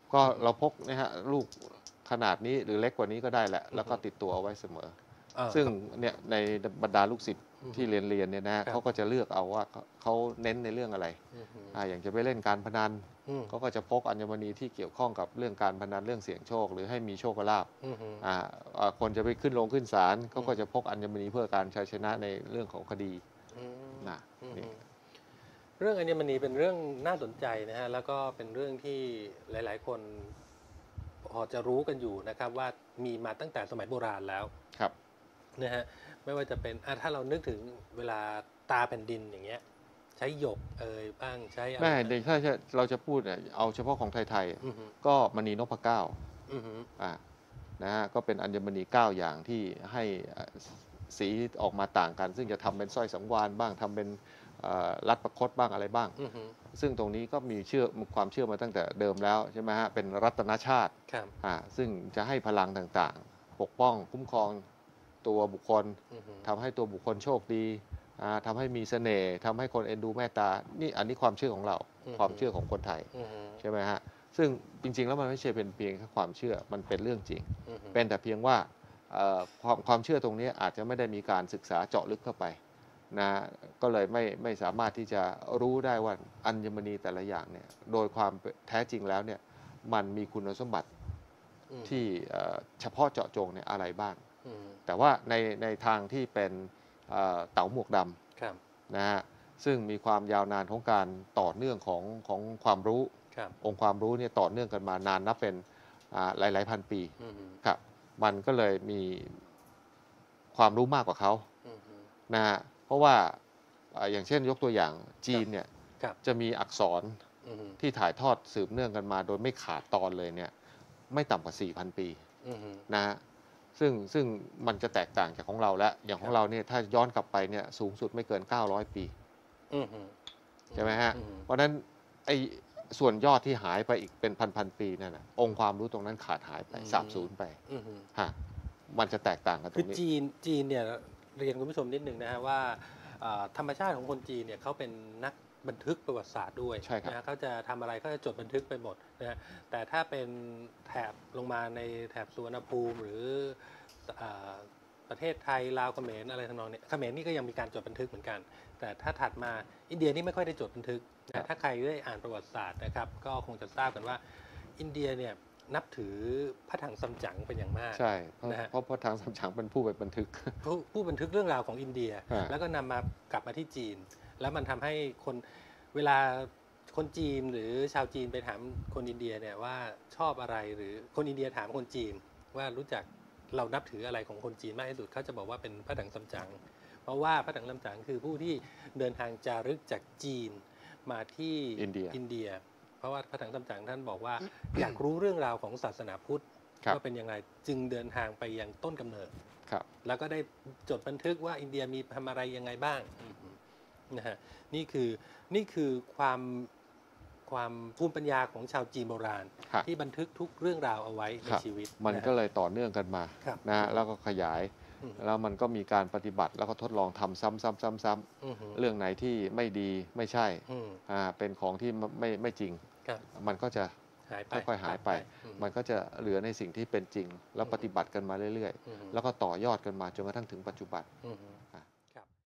ก็เราพกนะฮะลูกขนาดนี้หรือเล็กกว่านี้ก็ได้แหละแล้วก็ติดตัวเอาไว้เสมอซึ่งเนี่ยในบรรดาลูกศิษย์ที่เรียนเนี่ยนะเขาก็จะเลือกเอาว่าเขาเน้นในเรื่องอะไรอย่างจะไปเล่นการพนันเขาก็จะพกอัญมณีที่เกี่ยวข้องกับเรื่องการพนันเรื่องเสี่ยงโชคหรือให้มีโชคลาภคนจะไปขึ้นศาลเขาก็จะพกอัญมณีเพื่อการชัยชนะในเรื่องของคดีนะเรื่องอัญมณีเป็นเรื่องน่าสนใจนะฮะแล้วก็เป็นเรื่องที่หลายๆคนพอจะรู้กันอยู่นะครับว่ามีมาตั้งแต่สมัยโบราณแล้วครับนะฮะไม่ว่าจะเป็นถ้าเรานึกถึงเวลาตาแผ่นดินอย่างเงี้ยใช้หยกบ้างใช้ไม่ถ้าเราจะพูดเอาเฉพาะของไทยๆก็มณีนพเก้านะฮะก็เป็นอัญมณี9อย่างที่ให้สีออกมาต่างกันซึ่งจะทำเป็นสร้อยสังวาลบ้างทำเป็นรัดประคตบ้างอะไรบ้างซึ่งตรงนี้ก็มีความเชื่อมาตั้งแต่เดิมแล้วใช่ไหมฮะเป็นรัตนชาติซึ่งจะให้พลังต่างๆปกป้องคุ้มครองตัวบุคคลทำให้ตัวบุคคลโชคดีทำให้มีเสน่ห์ทำให้คนเอ็นดูเมตตานี่อันนี้ความเชื่อของเราความเชื่อของคนไทยใช่ไหมฮะซึ่งจริงๆแล้วมันไม่ใช่เป็นเพียงแค่ความเชื่อมันเป็นเรื่องจริงเป็นแต่เพียงว่าความเชื่อตรงนี้อาจจะไม่ได้มีการศึกษาเจาะลึกเข้าไปนะก็เลยไม่สามารถที่จะรู้ได้ว่าอัญมณีแต่ละอย่างเนี่ยโดยความแท้จริงแล้วเนี่ยมันมีคุณสมบัติที่เฉพาะเจาะจงเนี่ยอะไรบ้างแต่ว่าในทางที่เป็นเต๋าหมวกดำนะฮะซึ่งมีความยาวนานของการต่อเนื่องของความรู้องค์ความรู้เนี่ยต่อเนื่องกันมานานนับเป็นหลายพันปีครับมันก็เลยมีความรู้มากกว่าเขานะฮะเพราะว่าอย่างเช่นยกตัวอย่างจีนเนี่ยจะมีอักษรที่ถ่ายทอดสืบเนื่องกันมาโดยไม่ขาดตอนเลยเนี่ยไม่ต่ำกว่า 4,000 ปีนะฮะซึ่งมันจะแตกต่างจากของเราแล้วอย่างของเราเนี่ยถ้าย้อนกลับไปเนี่ยสูงสุดไม่เกิน900 ปีใช่ไหมฮะเพราะฉะนั้นไอ้ส่วนยอดที่หายไปอีกเป็นพันปีนั่นนะองค์ความรู้ตรงนั้นขาดหายไปสาบสูญไปมันจะแตกต่างกันตรงนี้คือจีนเนี่ยเรียนคุณผู้ชมนิดนึงนะฮะว่าธรรมชาติของคนจีนเนี่ยเขาเป็นนักบันทึกประวัติศาสตร์ด้วยนะเขาจะทำอะไรเขาจะจดบันทึกไปหมดนะแต่ถ้าเป็นแถบลงมาในแถบสุวรรณภูมิหรือประเทศไทยลาวเขมรอะไรทำนองนี้เขมรนี่ก็ยังมีการจดบันทึกเหมือนกันแต่ถ้าถัดมาอินเดียนี่ไม่ค่อยได้จดบันทึกนะถ้าใครได้อ่านประวัติศาสตร์นะครับก็คงจะทราบกันว่าอินเดียเนี่ยนับถือพระถังซัมจั๋งเป็นอย่างมากใช่เพราะพระถังซัมจั๋งเป็นผู้ไปบันทึกผู้บันทึกเรื่องราวของอินเดียแล้วก็นำมากลับมาที่จีนแล้วมันทำให้คนเวลาคนจีนหรือชาวจีนไปถามคนอินเดียเนี่ยว่าชอบอะไรหรือคนอินเดียถามคนจีนว่ารู้จักเรานับถืออะไรของคนจีนมากที่สุดเขาจะบอกว่าเป็นพระถังซัมจั๋งเพราะว่าพระถังซัมจั๋งคือผู้ที่เดินทางจารึกจากจีนมาที่อินเดียเพราะว่าพระถังซัมจั๋งท่านบอกว่าอยากรู้เรื่องราวของศาสนาพุทธว่าเป็นยังไงจึงเดินทางไปยังต้นกำเนิดแล้วก็ได้จดบันทึกว่าอินเดียมีทำอะไรยังไงบ้างนะฮะนี่คือความภูมิปัญญาของชาวจีนโบราณที่บันทึกทุกเรื่องราวเอาไว้ในชีวิตมันก็เลยต่อเนื่องกันมานะแล้วก็ขยายแล้วมันก็มีการปฏิบัติแล้วก็ทดลองทำซ้ำๆเรื่องไหนที่ไม่ดีไม่ใช่เป็นของที่ไม่จริงมันก็จะค่อยๆหายไปมันก็จะเหลือในสิ่งที่เป็นจริงแล้วปฏิบัติกันมาเรื่อยๆแล้วก็ต่อยอดกันมาจนกระทั่งถึงปัจจุบัน